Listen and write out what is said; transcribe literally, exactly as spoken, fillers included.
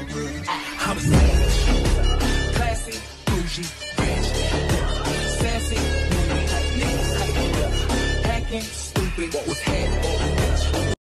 I'm savage, classy, bougie, rich, sassy, moody, lit, hacking, stupid, what's happening?